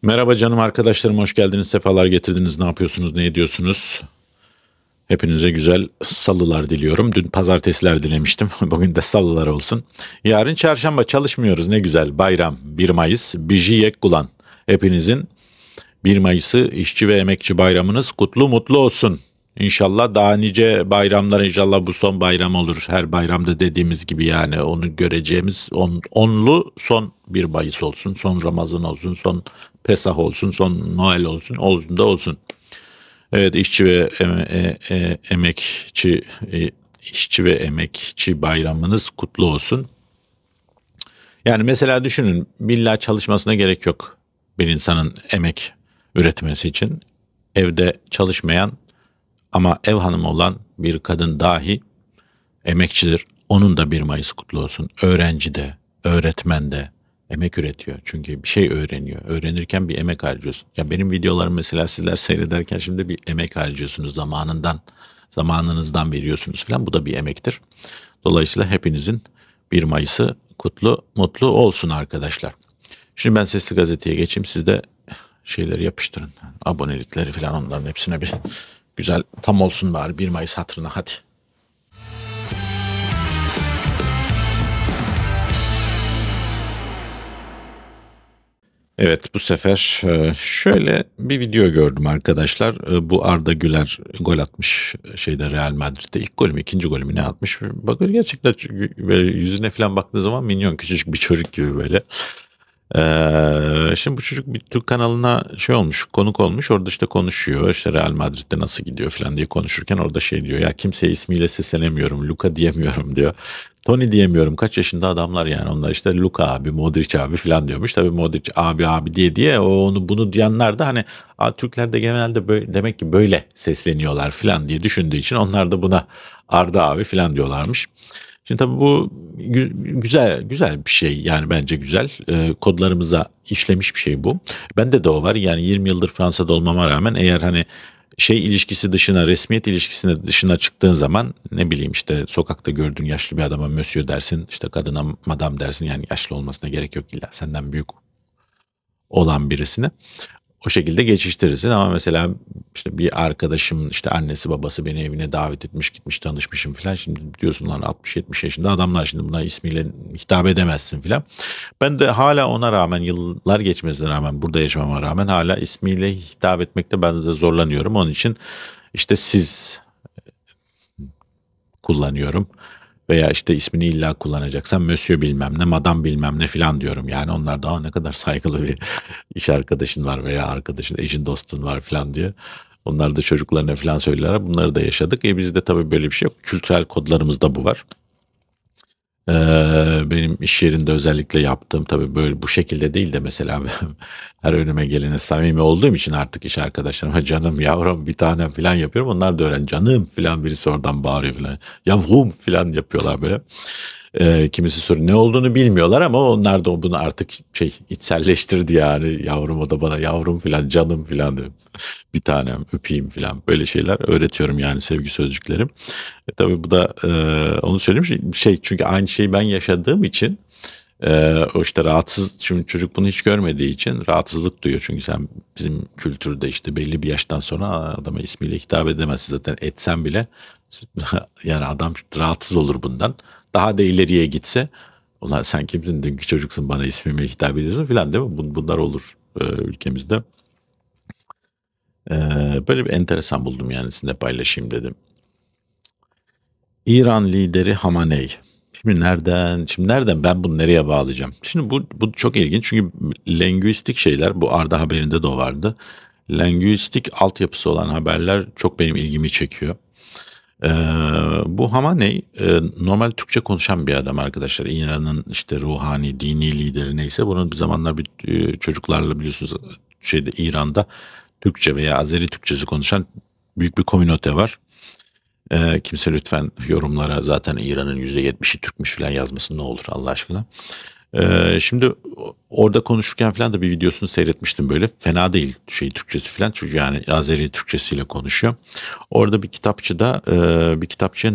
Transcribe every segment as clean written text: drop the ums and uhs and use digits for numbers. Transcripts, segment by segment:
Merhaba canım arkadaşlarım, hoş geldiniz, sefalar getirdiniz. Ne yapıyorsunuz, ne ediyorsunuz? Hepinize güzel salılar diliyorum. Dün pazartesiler dilemiştim. Bugün de salılar olsun. Yarın çarşamba çalışmıyoruz. Ne güzel. Bayram 1 Mayıs. Bijiyek Gulan. Hepinizin 1 Mayıs'ı işçi ve emekçi bayramınız kutlu mutlu olsun. İnşallah daha nice bayramlar, inşallah bu son bayram olur. Her bayramda dediğimiz gibi yani onu göreceğimiz onlu son 1 Mayıs olsun. Son Ramazan olsun. Son Pesah olsun. Son Noel olsun. Olsun da olsun. Evet, işçi ve emekçi bayramınız kutlu olsun. Yani mesela düşünün, illa çalışmasına gerek yok bir insanın emek üretmesi için. Evde çalışmayan ama ev hanımı olan bir kadın dahi emekçidir. Onun da 1 Mayıs kutlu olsun. Öğrenci de, öğretmen de emek üretiyor. Çünkü bir şey öğreniyor. Öğrenirken bir emek harcıyorsun. Ya benim videolarım mesela sizler seyrederken şimdi bir emek harcıyorsunuz zamanınızdan veriyorsunuz falan. Bu da bir emektir. Dolayısıyla hepinizin 1 Mayıs'ı kutlu, mutlu olsun arkadaşlar. Şimdi ben Sesli Gazete'ye geçeyim. Siz de şeyleri yapıştırın. Abonelikleri falan, onların hepsine bir güzel tam olsun bari 1 Mayıs hatırına, hadi. Evet, bu sefer şöyle bir video gördüm arkadaşlar. Bu Arda Güler gol atmış şeyde, Real Madrid'de ilk golü mü ikinci golü mü ne atmış. Bakın gerçekten böyle yüzüne falan baktığı zaman minyon küçücük bir çocuk gibi böyle. Şimdi bu çocuk bir Türk kanalına şey olmuş, konuk olmuş, orada işte konuşuyor, işte Real Madrid'de nasıl gidiyor falan diye konuşurken orada şey diyor ya, kimseye ismiyle seslenemiyorum, Luka diyemiyorum diyor. Tony diyemiyorum, kaç yaşında adamlar yani onlar, işte Luka abi, Modric abi falan diyormuş. Tabii Modric abi abi diye onu bunu diyenler de hani Türkler de genelde böyle, demek ki böyle sesleniyorlar falan diye düşündüğü için onlar da buna Arda abi falan diyorlarmış. Şimdi tabii bu güzel bir şey yani, bence güzel. Kodlarımıza işlemiş bir şey bu. Bende de o var yani, 20 yıldır Fransa'da olmama rağmen eğer hani şey ilişkisi dışına, resmiyet ilişkisine dışına çıktığın zaman, ne bileyim işte sokakta gördüğün yaşlı bir adama monsieur dersin, işte kadına madam dersin, yani yaşlı olmasına gerek yok, illa senden büyük olan birisine. O şekilde geçiştirirsin ama mesela işte bir arkadaşım, işte annesi babası beni evine davet etmiş, gitmiş tanışmışım falan. Şimdi diyorsun lan 60-70 yaşında adamlar, şimdi buna ismiyle hitap edemezsin falan. Ben de hala ona rağmen, yıllar geçmesine rağmen, burada yaşamama rağmen hala ismiyle hitap etmekte ben de zorlanıyorum. Onun için işte siz kullanıyorum. Veya işte ismini illa kullanacaksan Monsieur bilmem ne, Madam bilmem ne falan diyorum. Yani onlar daha ne kadar saygılı bir iş arkadaşın var veya arkadaşın, eşin, dostun var falan diye. Onlar da çocuklarına falan söylerler. Bunları da yaşadık. Bizde tabii böyle bir şey yok. Kültürel kodlarımızda bu var. Benim iş yerinde özellikle yaptığım, tabii böyle bu şekilde değil de mesela her önüme gelene samimi olduğum için artık iş arkadaşlarıma canım, yavrum, bir tanem falan yapıyorum. Onlar da öyle canım falan, birisi oradan bağırıyor falan. Yavrum falan yapıyorlar böyle. Kimisi soruyor, ne olduğunu bilmiyorlar ama onlar da bunu artık şey içselleştirdi yani. Yavrum, o da bana yavrum falan, canım falan diyor. Bir tanem, öpeyim falan, böyle şeyler öğretiyorum yani, sevgi sözcüklerim. Tabii bu da onu söyleyeyim şey, çünkü aynı şeyi ben yaşadığım için o işte rahatsız, şimdi çocuk bunu hiç görmediği için rahatsızlık duyuyor. Çünkü sen bizim kültürde işte belli bir yaştan sonra adama ismiyle hitap edemezsin, zaten etsen bile yani adam rahatsız olur bundan. Daha da ileriye gitse, ulan sen kimsin, dünkü çocuksun, bana ismime hitap ediyorsun falan, değil mi? Bunlar olur ülkemizde. Böyle bir enteresan buldum yani, sizinle paylaşayım dedim. İran lideri Hamaney. Şimdi nereden ben bunu nereye bağlayacağım? Şimdi bu çok ilginç, çünkü lingüistik şeyler, bu Arda haberinde de o vardı. Lingüistik altyapısı olan haberler çok benim ilgimi çekiyor. Ee, Bu Hamaney normal Türkçe konuşan bir adam arkadaşlar. İran'ın işte ruhani, dini lideri neyse, bunun bir zamanlar bir çocuklarla, biliyorsunuz şeyde, İran'da Türkçe veya Azeri Türkçesi konuşan büyük bir komünote var. Kimse lütfen yorumlara zaten İran'ın %70'i Türkmüş falan yazmasın, ne olur Allah aşkına. Şimdi orada konuşurken falan da bir videosunu seyretmiştim böyle. Fena değil şey Türkçesi falan, çünkü yani Azeri Türkçesiyle konuşuyor. Orada bir kitapçıya,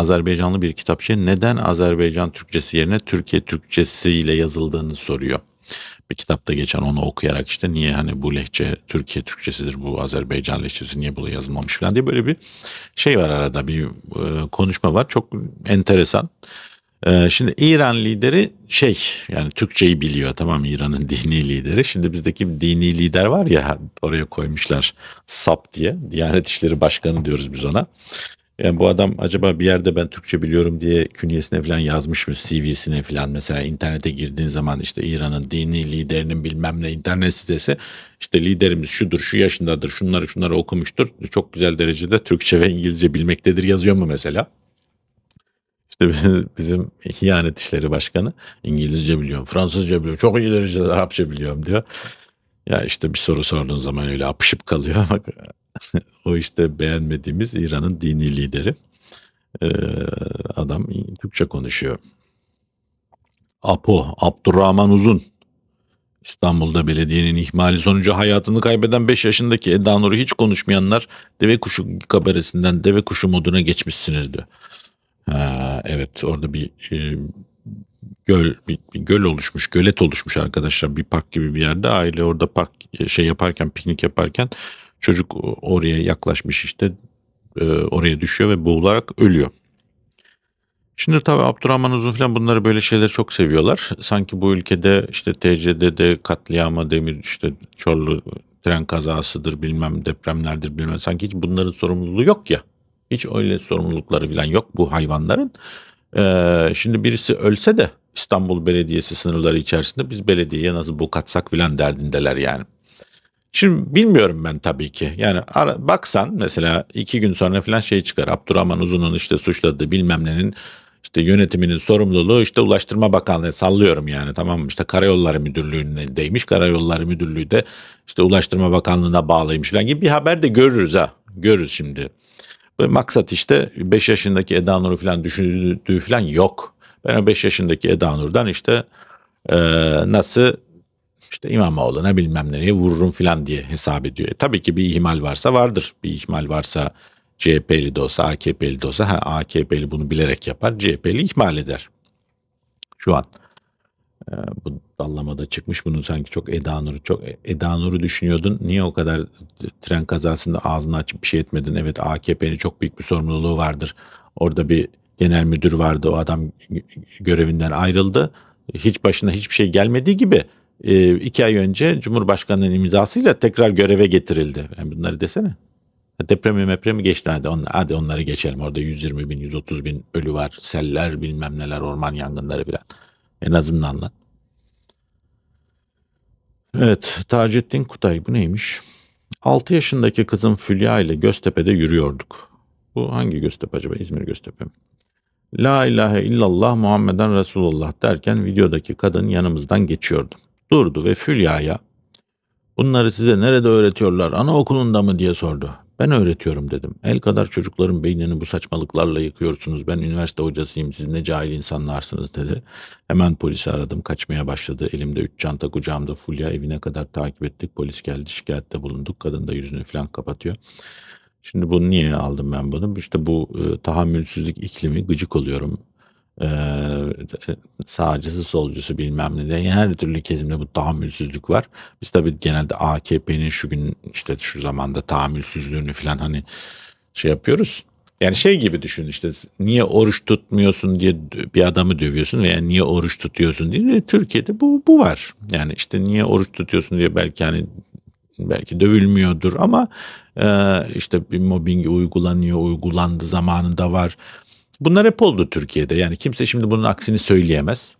Azerbaycanlı bir kitapçıya neden Azerbaycan Türkçesi yerine Türkiye Türkçesiyle yazıldığını soruyor. Bir kitapta geçen onu okuyarak işte niye hani bu lehçe Türkiye Türkçesidir, bu Azerbaycan lehçesi niye bu yazılmamış falan diye böyle bir şey var, arada bir konuşma var. Çok enteresan. Şimdi İran lideri yani Türkçeyi biliyor, tamam, İran'ın dini lideri. Şimdi bizdeki bir dini lider var ya, oraya koymuşlar SAP diye, Diyanet İşleri Başkanı diyoruz biz ona. Yani bu adam acaba bir yerde ben Türkçe biliyorum diye künyesine falan yazmış mı, CV'sine falan? Mesela internete girdiğin zaman işte İran'ın dini liderinin bilmem ne internet sitesi, işte liderimiz şudur, şu yaşındadır, şunları okumuştur, çok güzel derecede Türkçe ve İngilizce bilmektedir yazıyor mu mesela? İşte bizim Diyanet İşleri Başkanı İngilizce biliyorum, Fransızca biliyorum, çok iyi derecede Arapça biliyorum diyor. Ya işte bir soru sorduğun zaman öyle apışıp kalıyor ama o işte beğenmediğimiz İran'ın dini lideri. Ee, Adam Türkçe konuşuyor. Abdurrahman Uzun. İstanbul'da belediyenin ihmali sonucu hayatını kaybeden 5 yaşındaki Eda Nur'u hiç konuşmayanlar deve kuşu kabaresinden deve kuşu moduna geçmişsiniz diyor. Evet, orada bir bir göl oluşmuş, gölet oluşmuş arkadaşlar, bir park gibi bir yerde. Aile orada yaparken, piknik yaparken çocuk oraya yaklaşmış, işte oraya düşüyor ve boğularak ölüyor. Şimdi tabii Abdurrahman Uzun falan bunları, böyle şeyleri çok seviyorlar. Sanki bu ülkede işte TCD'de katliama, demir işte Çorlu tren kazasıdır, bilmem depremlerdir, bilmem, sanki hiç bunların sorumluluğu yok ya. Hiç öyle sorumlulukları falan yok bu hayvanların. Şimdi birisi ölse de İstanbul Belediyesi sınırları içerisinde biz belediyeye nasıl bu katsak falan derdindeler yani. Şimdi bilmiyorum ben tabii ki. Yani baksan mesela 2 gün sonra falan çıkar. Abdurrahman Uzun'un işte suçladığı bilmem nenin işte yönetiminin sorumluluğu işte Ulaştırma Bakanlığı, sallıyorum yani, tamam mı? İşte Karayolları Müdürlüğü'ndeymiş. Karayolları Müdürlüğü de işte Ulaştırma Bakanlığı'na bağlıymış falan gibi bir haber de görürüz ha. Görürüz şimdi. Ve maksat işte 5 yaşındaki Eda Nur'u falan düşündüğü falan yok. Ben o 5 yaşındaki Eda Nur'dan işte nasıl işte İmamoğlu'na bilmem nereye vururum falan diye hesap ediyor. Tabii ki bir ihmal varsa vardır. Bir ihmal varsa CHP'li de olsa, AKP'li de olsa, AKP'li bunu bilerek yapar, CHP'li ihmal eder. Şu an bu dallamada çıkmış, bunun sanki çok Eda Nur'u düşünüyordun. Niye o kadar tren kazasında ağzını açıp bir şey etmedin? Evet, AKP'nin çok büyük bir sorumluluğu vardır. Orada bir genel müdür vardı. O adam görevinden ayrıldı. Hiç başına hiçbir şey gelmediği gibi 2 ay önce Cumhurbaşkanı'nın imzasıyla tekrar göreve getirildi. Yani bunları desene. Depremi geçti, hadi onları geçelim. Orada 120 bin, 130 bin ölü var. Seller, bilmem neler, orman yangınları falan. En azından lan. Evet, Taceddin Kutay, bu neymiş? 6 yaşındaki kızım Fülya ile Göztepe'de yürüyorduk. Bu hangi Göztepe acaba? İzmir Göztepe mi? La ilahe illallah Muhammeden Resulullah derken videodaki kadın yanımızdan geçiyordu. Durdu ve Fülya'ya "Bunları size nerede öğretiyorlar? Anaokulunda mı?" diye sordu. "Ben öğretiyorum," dedim. "El kadar çocukların beynini bu saçmalıklarla yıkıyorsunuz. Ben üniversite hocasıyım. Siz ne cahil insanlarsınız," dedi. Hemen polisi aradım. Kaçmaya başladı. Elimde 3 çanta, kucağımda Fulya. Evine kadar takip ettik. Polis geldi. Şikayette bulunduk. Kadın da yüzünü falan kapatıyor. Şimdi bunu niye aldım ben bunu? İşte bu tahammülsüzlük iklimi, gıcık oluyorum. Sağcısı solcusu bilmem ne de her türlü kesimde bu tahammülsüzlük var. Biz tabii genelde AKP'nin şu gün işte şu zamanda tahammülsüzlüğünü falan hani yapıyoruz. Yani gibi düşün, işte niye oruç tutmuyorsun diye bir adamı dövüyorsun veya niye oruç tutuyorsun diye. Türkiye'de bu var. Yani işte niye oruç tutuyorsun diye belki dövülmüyordur ama işte bir mobbing uygulandı zamanında var. Bunlar hep oldu Türkiye'de. Yani kimse şimdi bunun aksini söyleyemez.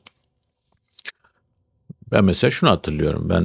Ben mesela şunu hatırlıyorum. Ben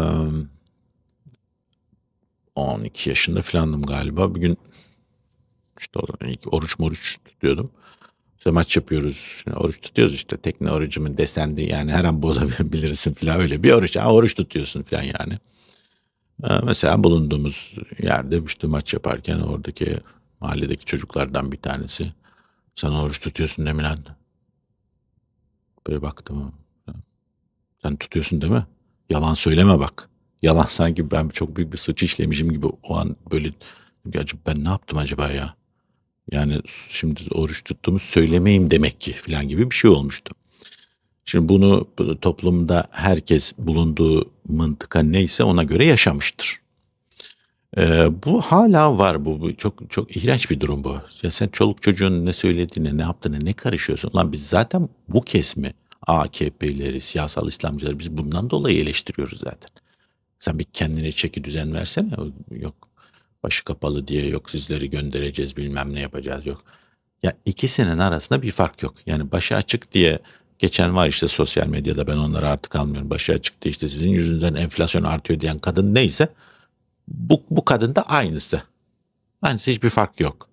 12 yaşında falandım galiba. Bir gün işte o zaman ilk oruç tutuyordum. İşte maç yapıyoruz. Yani oruç tutuyoruz işte. Tekne orucu mu desendi, yani her an bozabilirsin falan, öyle bir oruç. Oruç tutuyorsun falan yani. Mesela bulunduğumuz yerde işte maç yaparken oradaki mahalledeki çocuklardan bir tanesi, "Sen oruç tutuyorsun değil mi lan?" Böyle baktım. "Sen tutuyorsun değil mi? Yalan söyleme bak." Yalan, sanki ben çok büyük bir suç işlemişim gibi o an böyle, acaba ben ne yaptım acaba ya? Yani şimdi oruç tuttuğumu söylemeyeyim demek ki falan gibi bir şey olmuştu. Şimdi bunu toplumda herkes bulunduğu mıntıka neyse ona göre yaşamıştır. Bu hala var. Bu çok çok iğrenç bir durum bu. Ya sen çoluk çocuğun ne söylediğine, ne yaptığına ne karışıyorsun? Lan biz zaten bu kesimi, AKP'leri, siyasal İslamcıları biz bundan dolayı eleştiriyoruz zaten. Sen bir kendine çeki düzen versene. Yok başı kapalı diye, yok sizleri göndereceğiz bilmem ne yapacağız, yok. Ya ikisinin arasında bir fark yok. Yani başı açık diye geçen var işte sosyal medyada, ben onları artık almıyorum. Başı açık diye işte sizin yüzünden enflasyon artıyor diyen kadın neyse bu kadın da aynısı. Aynısı, hiçbir fark yok.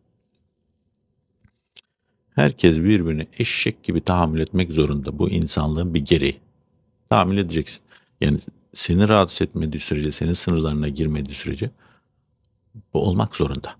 Herkes birbirini eşek gibi tahammül etmek zorunda. Bu insanlığın bir gereği. Tahammül edeceksin. Yani seni rahatsız etmediği sürece, senin sınırlarına girmediği sürece bu olmak zorunda.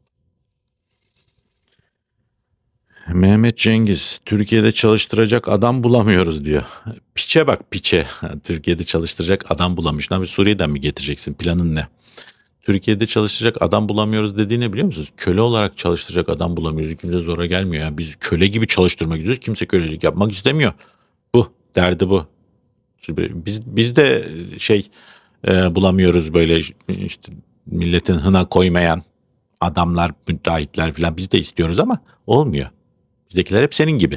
Mehmet Cengiz, Türkiye'de çalıştıracak adam bulamıyoruz diyor. Piçe bak piçe. Türkiye'de çalıştıracak adam bulamış. Abi Suriye'den mi getireceksin? Planın ne? Türkiye'de çalıştıracak adam bulamıyoruz dediğini biliyor musunuz? Köle olarak çalıştıracak adam bulamıyoruz. Kimse zora gelmiyor. Yani biz köle gibi çalıştırmak istiyoruz. Kimse kölelik yapmak istemiyor. Bu. Derdi bu. Şimdi biz de bulamıyoruz böyle işte milletin hına koymayan adamlar, müteahhitler falan biz de istiyoruz ama olmuyor. Bizdekiler hep senin gibi.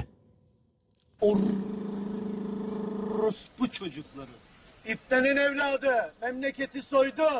Orospu çocukları. İptenin evladı. Memleketi soydun.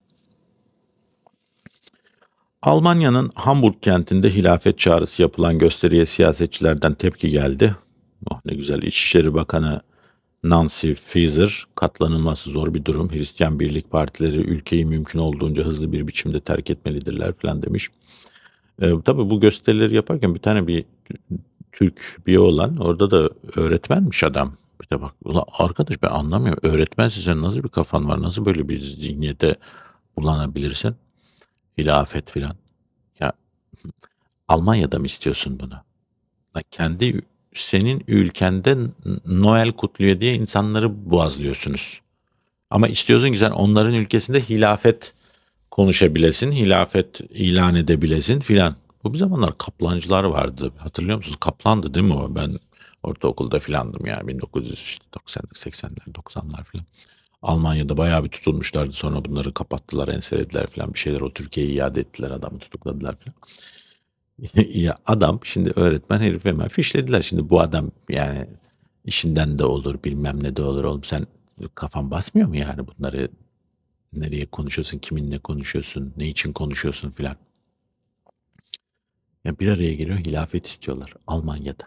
Almanya'nın Hamburg kentinde hilafet çağrısı yapılan gösteriye siyasetçilerden tepki geldi. Oh ne güzel. İçişleri Bakanı Nancy Faeser, katlanılması zor bir durum. Hristiyan Birlik Partileri ülkeyi mümkün olduğunca hızlı bir biçimde terk etmelidirler falan demiş. Tabii bu gösterileri yaparken bir tane bir Türk bir olan orada da öğretmenmiş adam. Bir de bak ulan arkadaş, ben anlamıyorum. Öğretmensin sen, nasıl bir kafan var? Nasıl böyle bir zihniyete kullanabilirsin? Hilafet filan. Ya Almanya'da mı istiyorsun bunu? Lan kendi senin ülkende Noel kutluyor diye insanları boğazlıyorsunuz. Ama istiyorsun ki sen onların ülkesinde hilafet konuşabilesin, hilafet ilan edebilesin filan. Bu bir zamanlar kaplancılar vardı. Hatırlıyor musunuz? Kaplandı değil mi o? Ben ortaokulda filandım yani 1990'lar, 80'ler, 90'lar filan. Almanya'da bayağı bir tutulmuşlardı. Sonra bunları kapattılar, enselediler filan bir şeyler. O Türkiye'yi iade ettiler, adamı tutukladılar filan. Ya adam şimdi öğretmen herif, hemen fişlediler. Şimdi bu adam yani işinden de olur bilmem ne de olur. Oğlum sen kafan basmıyor mu yani bunları, nereye konuşuyorsun, kiminle konuşuyorsun, ne için konuşuyorsun filan. Ya bir araya geliyor, hilafet istiyorlar Almanya'da.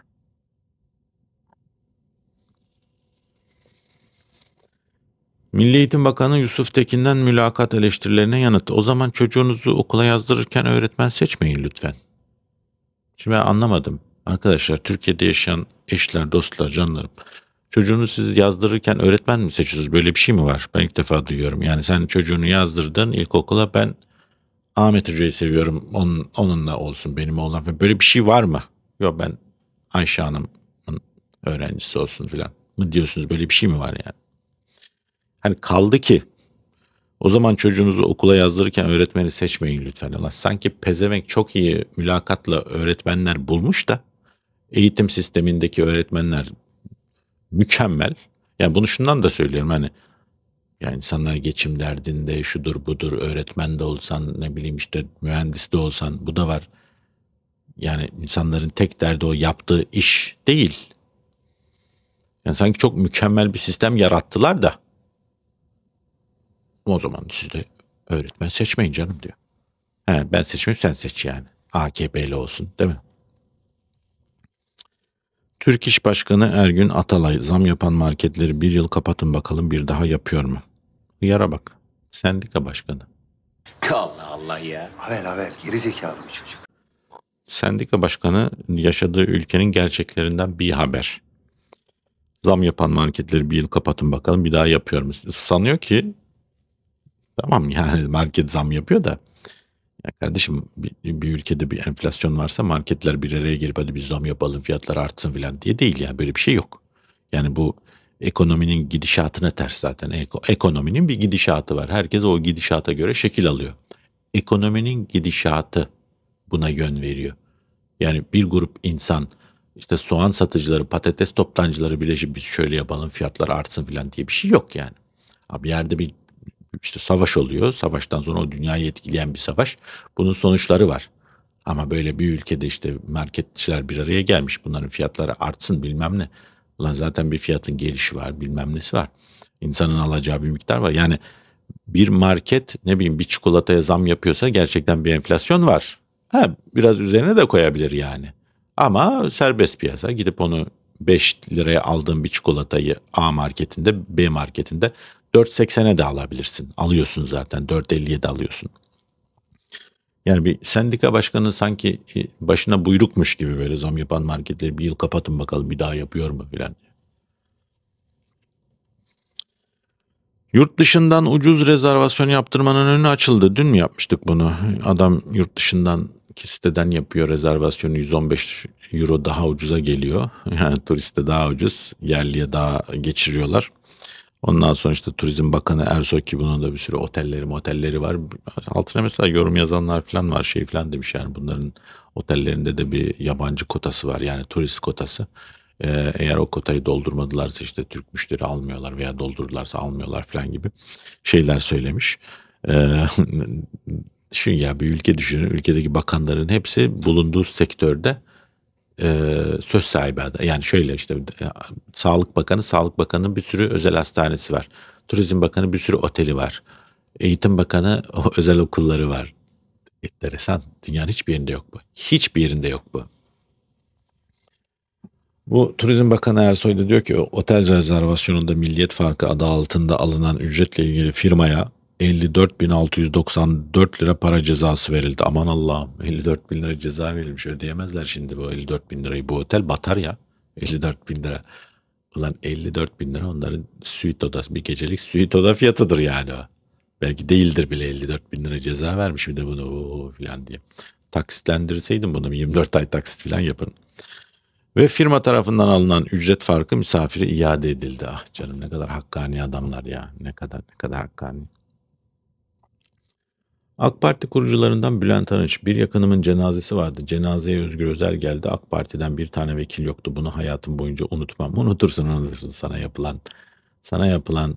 Milli Eğitim Bakanı Yusuf Tekin'den mülakat eleştirilerine yanıt. O zaman çocuğunuzu okula yazdırırken öğretmen seçmeyin lütfen. Şimdi ben anlamadım. Arkadaşlar, Türkiye'de yaşayan eşler, dostlar, canlarım. Çocuğunu siz yazdırırken öğretmen mi seçiyorsunuz? Böyle bir şey mi var? Ben ilk defa duyuyorum. Yani sen çocuğunu yazdırdın ilkokula, ben Ahmet Hoca'yı seviyorum, onunla olsun benim oğlan. Böyle bir şey var mı? Yok, ben Ayşe Hanım'ın öğrencisi olsun filan mı diyorsunuz? Böyle bir şey mi var yani? Hani kaldı ki o zaman çocuğunuzu okula yazdırırken öğretmeni seçmeyin lütfen. Allah, sanki pezevenk çok iyi mülakatla öğretmenler bulmuş da eğitim sistemindeki öğretmenler mükemmel. Yani bunu şundan da söylüyorum, hani yani insanlar geçim derdinde, şudur budur, öğretmen de olsan, ne bileyim işte mühendis de olsan, bu da var. Yani insanların tek derdi o yaptığı iş değil. Yani sanki çok mükemmel bir sistem yarattılar da o zaman siz de öğretmen seçmeyin canım diyor. He, ben seçmeyeyim, sen seç yani. AKP'li olsun değil mi? Türk İş Başkanı Ergün Atalay, zam yapan marketleri bir yıl kapatın bakalım bir daha yapıyor mu? Yara bak. Sendika başkanı. Allah Allah ya. Havel geri zekalı bir çocuk. Sendika başkanı yaşadığı ülkenin gerçeklerinden bir haber. Zam yapan marketleri bir yıl kapatın bakalım bir daha yapıyor mu? Sanıyor ki tamam yani market zam yapıyor da, ya kardeşim bir ülkede bir enflasyon varsa marketler bir araya gelip hadi biz zam yapalım fiyatlar artsın falan diye değil, yani böyle bir şey yok. Yani bu ekonominin gidişatına ters zaten. Ekonominin bir gidişatı var. Herkes o gidişata göre şekil alıyor. Ekonominin gidişatı buna yön veriyor. Yani bir grup insan işte soğan satıcıları, patates toptancıları birleşip biz şöyle yapalım fiyatlar artsın falan diye bir şey yok yani. Abi yerde bir işte savaş oluyor. Savaştan sonra o dünyayı etkileyen bir savaş. Bunun sonuçları var. Ama böyle bir ülkede işte marketçiler bir araya gelmiş. Bunların fiyatları artsın bilmem ne. Ulan zaten bir fiyatın gelişi var bilmem nesi var. İnsanın alacağı bir miktar var. Yani bir market ne bileyim bir çikolataya zam yapıyorsa gerçekten bir enflasyon var. Ha, biraz üzerine de koyabilir yani. Ama serbest piyasa gidip onu 5 liraya aldığın bir çikolatayı A marketinde B marketinde 4,80'e de alabilirsin. Alıyorsun zaten 4,50'ye de alıyorsun. Yani bir sendika başkanı sanki başına buyrukmuş gibi böyle zam yapan marketleri bir yıl kapatın bakalım bir daha yapıyor mu filan. Yurt dışından ucuz rezervasyon yaptırmanın önü açıldı. Dün mü yapmıştık bunu? Adam yurt dışından siteden yapıyor rezervasyonu 115 euro daha ucuza geliyor. Yani turiste daha ucuz, yerliye daha geçiriyorlar. Ondan sonra işte Turizm Bakanı Ersoy ki bunun da bir sürü otelleri var. Altına mesela yorum yazanlar falan var şey falan demiş yani bunların otellerinde de bir yabancı kotası var yani turist kotası. Eğer o kotayı doldurmadılarsa işte Türk müşteri almıyorlar veya doldururlarsa almıyorlar falan gibi şeyler söylemiş. Ee, Şu ya bir ülke düşünün ülkedeki bakanların hepsi bulunduğu sektörde söz sahibi adam. Yani şöyle işte Sağlık Bakanı bir sürü özel hastanesi var. Turizm Bakanı bir sürü oteli var. Eğitim Bakanı o özel okulları var. Enteresan. Dünyanın hiçbir yerinde yok bu. Hiçbir yerinde yok bu. Bu Turizm Bakanı Ersoy da diyor ki otel rezervasyonunda Milliyet Farkı adı altında alınan ücretle ilgili firmaya 54.694 lira para cezası verildi. Aman Allah'ım 54 bin lira ceza verilmiş ödeyemezler şimdi bu 54 bin lirayı bu otel batar ya 54 bin lira. Ulan 54 bin lira onların suite odası bir gecelik suite oda fiyatıdır yani o. Belki değildir bile 54 bin lira ceza vermiş bir de bunu falan diye. Taksitlendirseydim bunu 24 ay taksit falan yapın. Ve firma tarafından alınan ücret farkı misafire iade edildi. Ah canım ne kadar hakkani adamlar ya. Ne kadar hakkani. AK Parti kurucularından Bülent Arınç, bir yakınımın cenazesi vardı. Cenazeye Özgür Özel geldi. AK Parti'den bir tane vekil yoktu. Bunu hayatım boyunca unutmam. Unutursun sana yapılan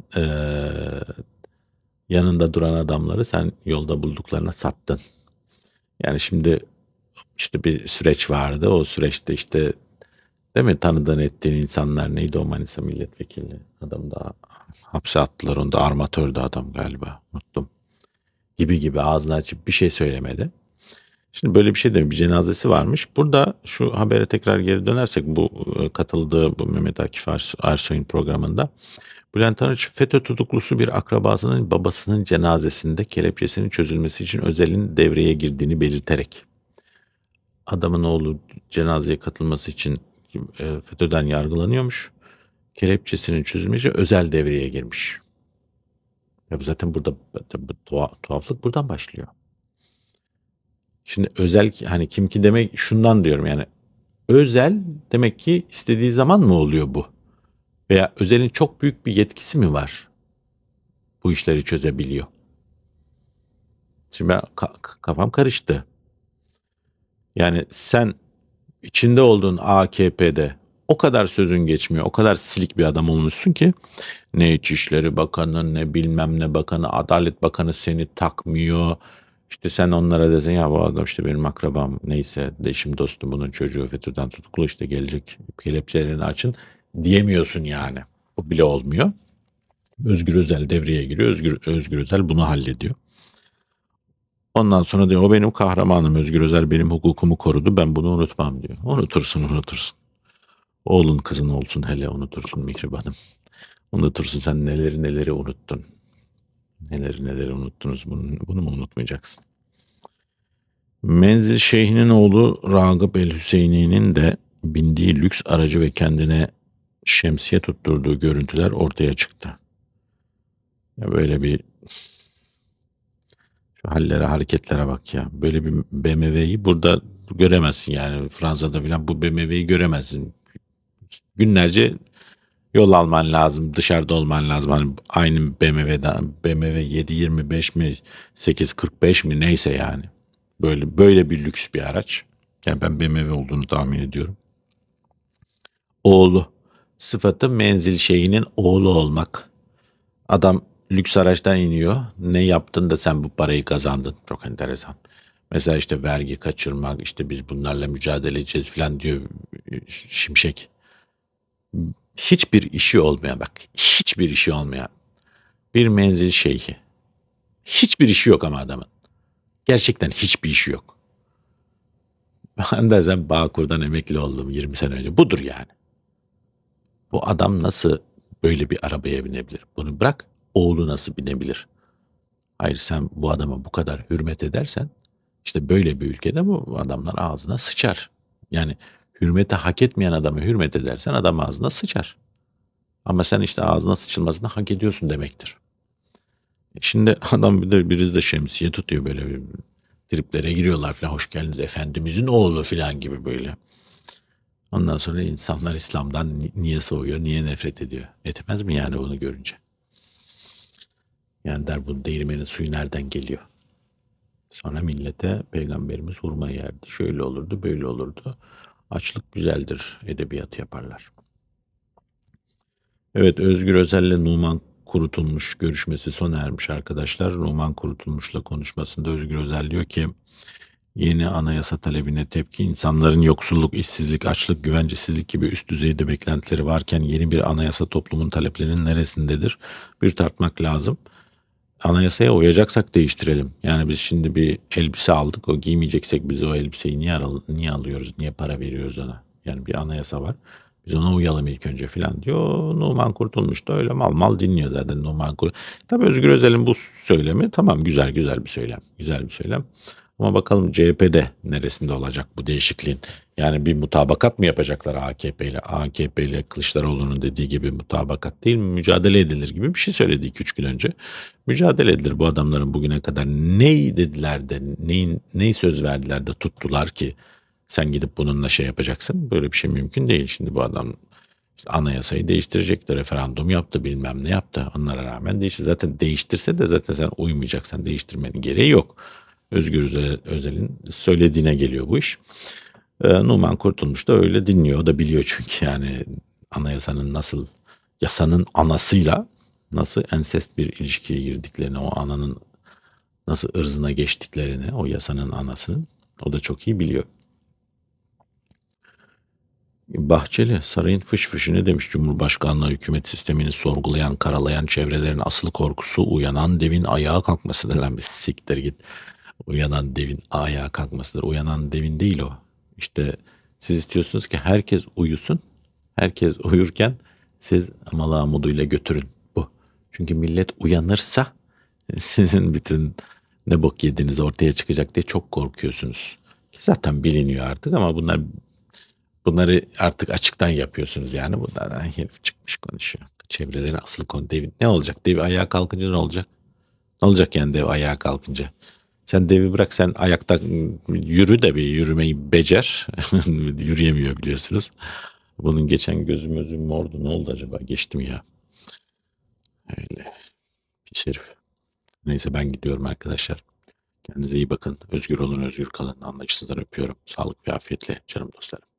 yanında duran adamları sen yolda bulduklarına sattın. Yani şimdi işte bir süreç vardı. O süreçte işte değil mi tanıdığın ettiğin insanlar neydi o Manisa milletvekili adam da hapse attılar onu da armatördü adam galiba unuttum gibi ağzını açıp bir şey söylemedi. Şimdi böyle bir şey de bir cenazesi varmış. Burada şu habere tekrar geri dönersek bu katıldığı bu Mehmet Akif Ersoy'un programında Bülent Arınç FETÖ tutuklusu bir akrabasının babasının cenazesinde kelepçesinin çözülmesi için Özel'in devreye girdiğini belirterek adamın oğlu cenazeye katılması için FETÖ'den yargılanıyormuş. Kelepçesinin çözülmesi Özel devreye girmiş. Ya zaten burada tuhaflık buradan başlıyor. Şimdi Özel hani kim ki demek şundan diyorum yani Özel demek ki istediği zaman mı oluyor bu? Veya Özel'in çok büyük bir yetkisi mi var? Bu işleri çözebiliyor. Şimdi ben kafam karıştı. Yani sen içinde olduğun AKP'de o kadar sözün geçmiyor, o kadar silik bir adam olmuşsun ki ne İçişleri Bakanı ne bilmem ne bakanı, Adalet Bakanı seni takmıyor. İşte sen onlara desen ya bu adam işte benim akrabam neyse eşim dostum bunun çocuğu FETÖ'den tutuklu işte gelecek kelepçelerini açın diyemiyorsun yani. O bile olmuyor. Özgür Özel devreye giriyor. Özgür Özel bunu hallediyor. Ondan sonra diyor o benim kahramanım Özgür Özel benim hukukumu korudu ben bunu unutmam diyor. Unutursun. Oğlun kızın olsun hele unutursun Mihriban'ım. Unutursun sen neleri unuttun. Neleri unuttunuz bunu mu unutmayacaksın? Menzil Şeyh'inin oğlu Ragıp El Hüseyini'nin de bindiği lüks aracı ve kendine şemsiye tutturduğu görüntüler ortaya çıktı. Ya böyle bir şu hallere hareketlere bak ya. Böyle bir BMW'yi burada göremezsin yani Fransa'da falan bu BMW'yi göremezsin. Günlerce yol alman lazım, dışarıda olman lazım. Hani aynı BMW 725 mi, 845 mi neyse yani. Böyle bir lüks bir araç. Yani ben BMW olduğunu tahmin ediyorum. oğlu. Sıfatı menzil şeyinin oğlu olmak. Adam lüks araçtan iniyor. Ne yaptın da sen bu parayı kazandın? Çok enteresan. Mesela işte vergi kaçırmak, işte biz bunlarla mücadele edeceğiz falan diyor Şimşek. Hiçbir işi olmayan, bak hiçbir işi olmayan bir menzil şeyhi. Hiçbir işi yok ama adamın. Gerçekten hiçbir işi yok. Ben de sen Bağkur'dan emekli oldum 20 sene önce. Budur yani. Bu adam nasıl böyle bir arabaya binebilir? Bunu bırak, oğlu nasıl binebilir? Hayır, sen bu adama bu kadar hürmet edersen işte böyle bir ülkede bu adamlar ağzına sıçar. Yani hürmeti hak etmeyen adama hürmet edersen adam ağzına sıçar. Ama sen işte ağzına sıçılmasını hak ediyorsun demektir. Şimdi adam biri de şemsiye tutuyor, böyle bir triplere giriyorlar falan, hoş geldiniz efendimizin oğlu falan gibi böyle. Ondan sonra insanlar İslam'dan niye soğuyor, niye nefret ediyor? Etmez mi yani bunu görünce? Yani der, bu değirmenin suyu nereden geliyor? Sonra millete peygamberimiz hurma yerdi. Şöyle olurdu, böyle olurdu. Açlık güzeldir edebiyatı yaparlar. Evet, Özgür Özel'le Numan Kurutulmuş görüşmesi sona ermiş arkadaşlar. Numan Kurutulmuş'la konuşmasında Özgür Özel diyor ki yeni anayasa talebine tepki, insanların yoksulluk, işsizlik, açlık, güvencesizlik gibi üst düzeyde beklentileri varken yeni bir anayasa toplumun taleplerinin neresindedir? Bir tartmak lazım. Anayasaya uyacaksak değiştirelim. Yani biz şimdi bir elbise aldık. O giymeyeceksek biz o elbiseyi niye alıyoruz? Niye para veriyoruz ona? Yani bir anayasa var. Biz ona uyalım ilk önce falan diyor. Numan Kurtulmuş da öyle mal mal dinliyor zaten Numan Kurtulmuş. Tabii Özgür Özel'in bu söylemi tamam, güzel bir söylem. Güzel bir söylem. Ama bakalım CHP'de neresinde olacak bu değişikliğin? Yani bir mutabakat mı yapacaklar AKP ile? AKP ile Kılıçdaroğlu'nun dediği gibi mutabakat değil, mücadele edilir gibi bir şey söyledi 2-3 gün önce. Mücadele edilir, bu adamların bugüne kadar ne dediler de neyi söz verdiler de tuttular ki sen gidip bununla şey yapacaksın? Böyle bir şey mümkün değil. Şimdi bu adam işte anayasayı değiştirecekti, referandum yaptı, bilmem ne yaptı. Onlara rağmen değişti. Zaten değiştirse de zaten sen uymayacaksan değiştirmenin gereği yok. Özgür Özel'in söylediğine geliyor bu iş. Numan Kurtulmuş da öyle dinliyor. O da biliyor çünkü yani anayasanın nasıl, yasanın anasıyla nasıl ensest bir ilişkiye girdiklerini, o ananın nasıl ırzına geçtiklerini, o yasanın anasının, o da çok iyi biliyor. Bahçeli, sarayın fış fışı ne demiş? Cumhurbaşkanlığı hükümet sistemini sorgulayan, karalayan çevrelerin asıl korkusu uyanan devin ayağa kalkmasıdır. Lan bir siktir git. Uyanan devin ayağa kalkmasıdır. Uyanan devin değil o. İşte siz istiyorsunuz ki herkes uyusun. Herkes uyurken siz amala moduyla götürün. Bu. Çünkü millet uyanırsa sizin bütün ne bok yediğiniz ortaya çıkacak diye çok korkuyorsunuz. Zaten biliniyor artık ama bunları artık açıktan yapıyorsunuz yani. Bunlardan herif çıkmış konuşuyor. Çevreleri asıl konu dev. Ne olacak? Dev ayağa kalkınca ne olacak? Ne olacak yani dev ayağa kalkınca? Sen devi bırak, sen ayakta yürü de bir yürümeyi becer. Yürüyemiyor biliyorsunuz. Bunun geçen gözüm mordu. Ne oldu acaba? Geçtim ya. Öyle. Pis herif. Neyse ben gidiyorum arkadaşlar. Kendinize iyi bakın. Özgür olun, özgür kalın. Anlayışsızdan öpüyorum. Sağlık ve afiyetle canım dostlarım.